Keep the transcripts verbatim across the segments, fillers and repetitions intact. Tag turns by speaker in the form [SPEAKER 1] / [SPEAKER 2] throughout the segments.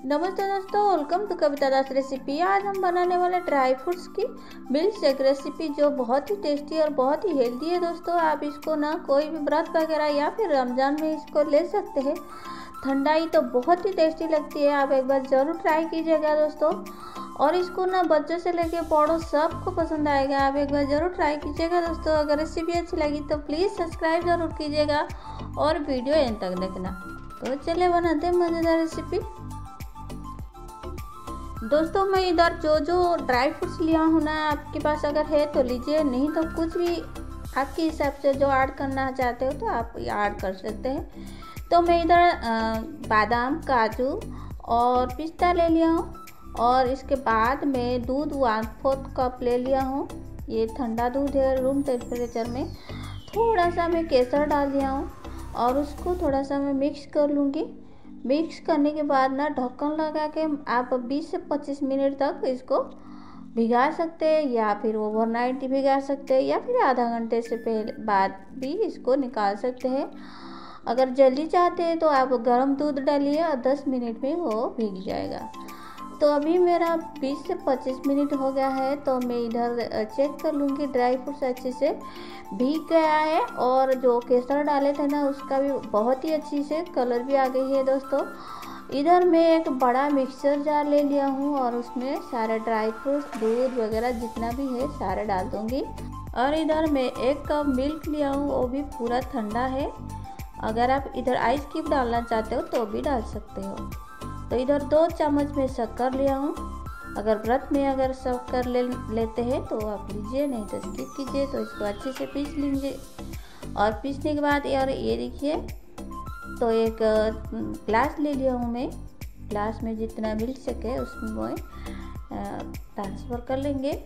[SPEAKER 1] नमस्ते दोस्तों, welcome to Kavita Das recipe. आज हम बनाने वाले ड्राई फ्रूट्स की मिल्क शेक रेसिपी, जो बहुत ही टेस्टी और बहुत ही हेल्दी है दोस्तों। आप इसको ना कोई भी व्रत वगैरह या फिर रमजान में इसको ले सकते हैं। ठंडाई तो बहुत ही टेस्टी लगती है। आप एक बार ज़रूर ट्राई कीजिएगा दोस्तों। और इसको ना बच्चों से लेके बड़ों सबको पसंद आएगा। आप एक बार ज़रूर ट्राई कीजिएगा दोस्तों। अगर रेसिपी अच्छी लगी तो प्लीज़ सब्सक्राइब ज़रूर कीजिएगा और वीडियो एंड तक देखना। तो चलिए बनाते हैं मज़ेदार रेसिपी। दोस्तों, मैं इधर जो जो ड्राई फ्रूट्स लिया हूँ ना, आपके पास अगर है तो लीजिए, नहीं तो कुछ भी आपके हिसाब से जो ऐड करना चाहते हो तो आप ऐड कर सकते हैं। तो मैं इधर बादाम, काजू और पिस्ता ले लिया हूँ। और इसके बाद मैं दूध वन फोर्थ कप ले लिया हूँ। ये ठंडा दूध है, रूम टेम्परेचर में। थोड़ा सा मैं केसर डाल दिया हूँ और उसको थोड़ा सा मैं मिक्स कर लूँगी। मिक्स करने के बाद ना ढक्कन लगा के आप बीस से पच्चीस मिनट तक इसको भिगा सकते हैं, या फिर ओवरनाइट भिगा सकते हैं, या फिर आधा घंटे से पहले बाद भी इसको निकाल सकते हैं। अगर जल्दी चाहते हैं तो आप गर्म दूध डालिए और दस मिनट में वो भीग जाएगा। तो अभी मेरा बीस से पच्चीस मिनट हो गया है, तो मैं इधर चेक कर लूँगी। ड्राई फ्रूट्स अच्छे से भीग गया है और जो केसर डाले थे ना, उसका भी बहुत ही अच्छी से कलर भी आ गई है दोस्तों। इधर मैं एक बड़ा मिक्सर जार ले लिया हूँ और उसमें सारे ड्राई फ्रूट्स, दूध वगैरह जितना भी है सारे डाल दूँगी। और इधर मैं एक कप मिल्क लिया हूँ, वो भी पूरा ठंडा है। अगर आप इधर आइस क्यूब डालना चाहते हो तो भी डाल सकते हो। तो इधर दो चम्मच में शक्कर लिया हूँ। अगर व्रत में अगर शक्कर ले लेते हैं तो आप लीजिए, नहीं तो स्किप कीजिए। तो इसको अच्छे से पीस लीजिए। और पीसने के बाद यार ये देखिए, तो एक ग्लास ले लिया हूँ मैं। ग्लास में जितना मिल सके उसमें ट्रांसफ़र कर लेंगे।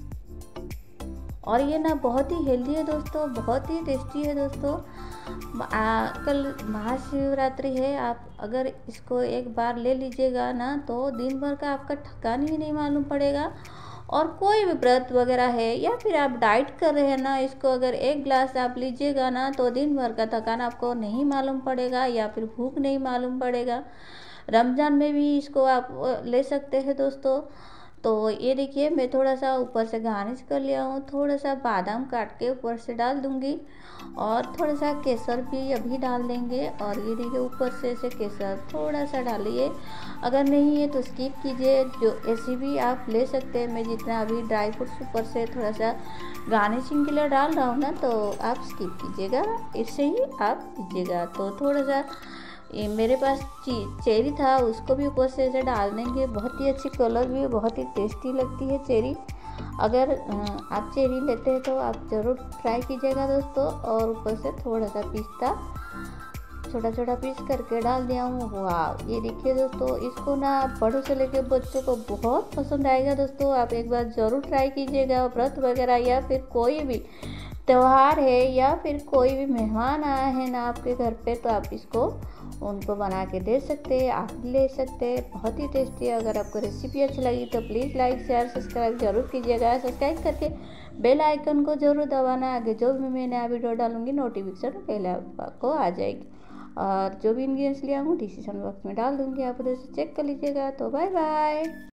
[SPEAKER 1] और ये ना बहुत ही हेल्दी है दोस्तों, बहुत ही टेस्टी है दोस्तों। आ, कल महाशिवरात्रि है। आप अगर इसको एक बार ले लीजिएगा ना, तो दिन भर का आपका थकान ही नहीं मालूम पड़ेगा। और कोई भी व्रत वगैरह है या फिर आप डाइट कर रहे हैं ना, इसको अगर एक ग्लास आप लीजिएगा ना, तो दिन भर का थकान आपको नहीं मालूम पड़ेगा, या फिर भूख नहीं मालूम पड़ेगा। रमज़ान में भी इसको आप ले सकते हैं दोस्तों। तो ये देखिए, मैं थोड़ा सा ऊपर से गार्निश कर लिया हूँ। थोड़ा सा बादाम काट के ऊपर से डाल दूँगी और थोड़ा सा केसर भी अभी डाल देंगे। और ये देखिए, ऊपर से ऐसे केसर थोड़ा सा डालिए। अगर नहीं है तो स्किप कीजिए, जो ऐसे भी आप ले सकते हैं। मैं जितना अभी ड्राई फ्रूट्स ऊपर से थोड़ा सा गार्निशिंग के लिए डाल रहा हूँ ना, तो आप स्किप कीजिएगा, इससे ही आप लीजिएगा। तो थोड़ा सा ये मेरे पास चेरी था, उसको भी ऊपर से ऐसे डाल देंगे। बहुत ही अच्छी कलर भी, बहुत ही टेस्टी लगती है चेरी। अगर आप चेरी लेते हैं तो आप ज़रूर ट्राई कीजिएगा दोस्तों। और ऊपर से थोड़ा सा पिस्ता छोटा छोटा पीस करके डाल दिया हूँ। वाह, ये देखिए दोस्तों, इसको ना बड़ों से लेकर बच्चों को बहुत पसंद आएगा दोस्तों। आप एक बार ज़रूर ट्राई कीजिएगा। व्रत वगैरह या फिर कोई भी त्यौहार है या फिर कोई भी मेहमान आया है ना आपके घर पे, तो आप इसको उनको बना के दे सकते हैं, आप ले सकते हैं। बहुत ही टेस्टी है। अगर आपको रेसिपी अच्छी लगी तो प्लीज़ लाइक शेयर सब्सक्राइब जरूर कीजिएगा। सब्सक्राइब करके बेल आइकन को जरूर दबाना। आगे जो भी मैं नया वीडियो डालूंगी नोटिफिकेशन पहले आपको आ जाएगी। और जो भी इंग्रेडिएंट्स लिया हूँ डिस्क्रिप्शन बॉक्स में डाल दूँगी, आप उधर से चेक कर लीजिएगा। तो बाय बाय।